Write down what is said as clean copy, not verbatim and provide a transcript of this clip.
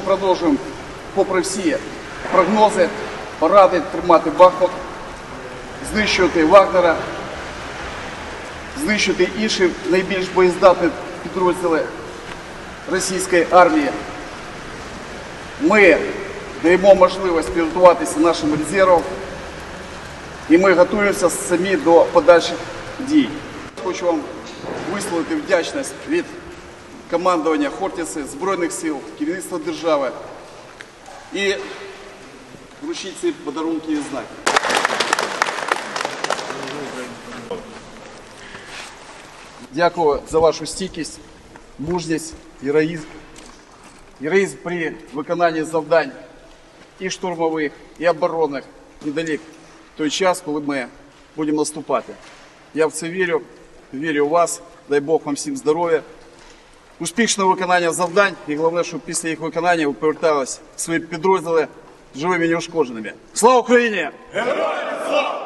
продовжуємо, попри всі прогнози, поради тримати Бахмут, знищувати Вагнера, знищувати інші найбільш боєздатні підрозділи російської армії. Ми даємо можливість підготуватися нашим резервам, і ми готуємося самі до подальших дій. Хочу вам висловити вдячність від командування Хортиці, Збройних сил, керівництва держави і вручити ці подарунки і знаки. Дякую за вашу стійкість, мужність, героїзм. Героїзм при виконанні завдань і штурмових, і оборонних недалік той час, коли ми будемо наступати. Я в це вірю, вірю в вас, дай Бог вам всім здоров'я, успішного виконання завдань і головне, щоб після їх виконання ви поверталися в свої підрозділи живими і неушкодженими. Слава Україні! Героям слава!